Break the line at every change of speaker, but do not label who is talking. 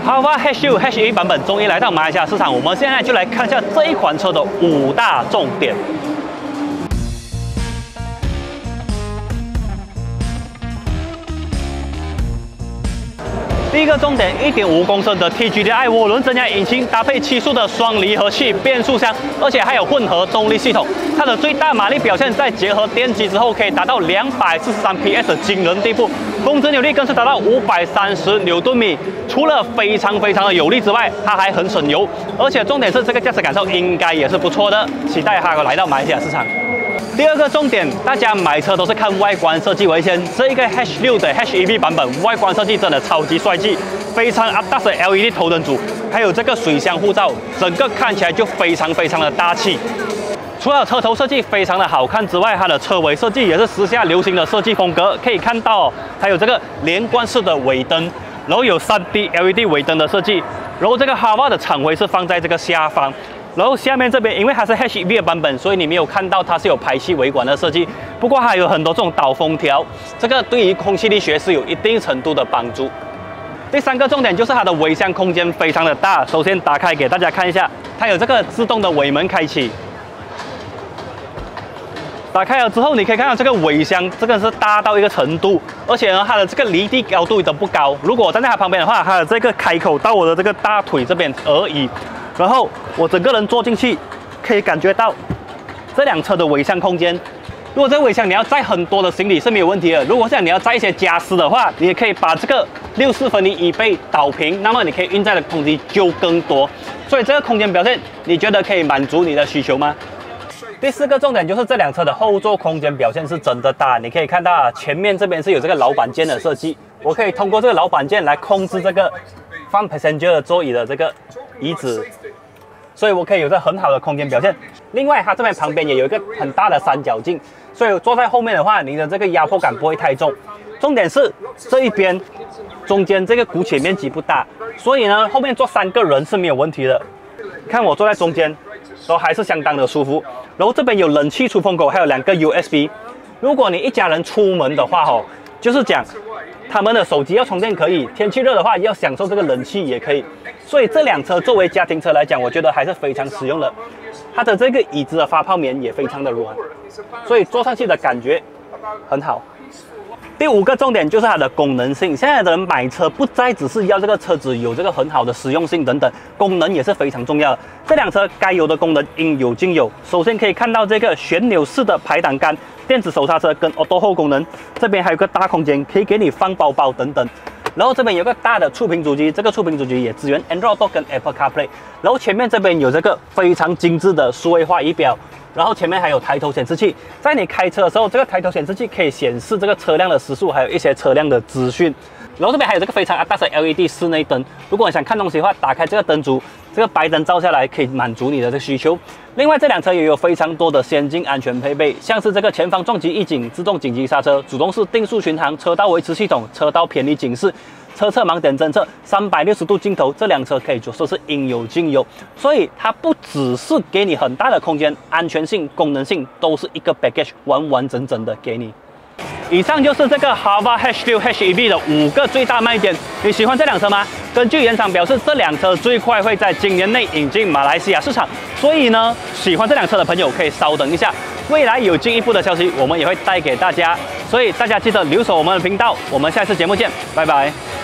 Haval H6 H1 版本终于来到马来西亚市场，我们现在就来看一下这一款车的5大重点。第一个重点，1.5公升的 TGDI 涡轮增压引擎，搭配7速的双离合器变速箱，而且还有混合动力系统。它的最大马力表现在结合电机之后，可以达到243 PS 的惊人地步，峰值扭力更是达到530牛顿米。除了非常的有力之外，它还很省油，而且重点是这个驾驶感受应该也是不错的，期待它来到马来西亚市场。第二个重点，大家买车都是看外观设计为先。这一个 H6 的 HEV 版本，外观设计真的超级帅气，非常 updated 的 LED 头灯组，还有这个水箱护罩，整个看起来就非常的大气。除了车头设计非常的好看之外，它的车尾设计也是时下流行的设计风格。可以看到，它有这个连贯式的尾灯，然后有3D LED 尾灯的设计，然后这个 Haval 的厂徽是放在这个下方。然后下面这边，因为它是 HEV 的版本，所以你没有看到它是有排气尾管的设计。不过它有很多这种导风条，这个对于空气力学是有一定程度的帮助。第三个重点就是它的尾箱空间非常的大。首先打开给大家看一下，它有这个自动的尾门开启。打开了之后，你可以看到这个尾箱，这个是大到一个程度，而且呢，它的这个离地高度都不高。如果我站在它旁边的话，它的这个开口到我的这个大腿这边而已。然后我整个人坐进去，可以感觉到这辆车的尾箱空间。如果这个尾箱你要载很多的行李是没有问题的。如果像你要载一些家私的话，你也可以把这个6/4分的椅背倒平，那么你可以运载的空间就更多。所以这个空间表现，你觉得可以满足你的需求吗？第四个重点就是这辆车的后座空间表现是真的大。你可以看到前面这边是有这个老板键的设计，我可以通过这个老板键来控制这个放 passenger 的座椅的这个椅子。所以我可以有着很好的空间表现。另外，它这边旁边也有一个很大的三角镜，所以坐在后面的话，你的这个压迫感不会太重。重点是这一边中间这个鼓起面积不大，所以呢，后面坐3个人是没有问题的。看我坐在中间，都还是相当的舒服。然后这边有冷气出风口，还有2个 USB。如果你一家人出门的话，就是讲他们的手机要充电可以，天气热的话要享受这个冷气也可以。所以这辆车作为家庭车来讲，我觉得还是非常实用的。它的这个椅子的发泡棉也非常的软，所以坐上去的感觉很好。第5个重点就是它的功能性。现在的人买车不再只是要这个车子有这个很好的实用性等等，功能也是非常重要的。这辆车该有的功能应有尽有。首先可以看到这个旋钮式的排挡杆、电子手刹车跟 Auto Hold 功能，这边还有个大空间可以给你放包包等等。然后这边有个大的触屏主机，这个触屏主机也支援 Android Auto 跟 Apple CarPlay。然后前面这边有这个非常精致的数位化仪表，然后前面还有抬头显示器。在你开车的时候，这个抬头显示器可以显示这个车辆的时速，还有一些车辆的资讯。然后这边还有这个非常大的 LED 室内灯，如果你想看东西的话，打开这个灯组，这个白灯照下来可以满足你的这个需求。另外，这辆车也有非常多的先进安全配备，像是这个前方撞击预警、自动紧急刹车、主动式定速巡航、车道维持系统、车道偏离警示、车侧盲点侦测、360度镜头，这辆车可以说是应有尽有。所以它不只是给你很大的空间，安全性、功能性都是一个 package 完整的给你。以上就是这个 Haval H6 HEV 的5个最大卖点。你喜欢这辆车吗？根据原厂表示，这辆车最快会在今年内引进马来西亚市场。所以呢，喜欢这辆车的朋友可以稍等一下，未来有进一步的消息，我们也会带给大家。所以大家记得留守我们的频道，我们下次节目见，拜拜。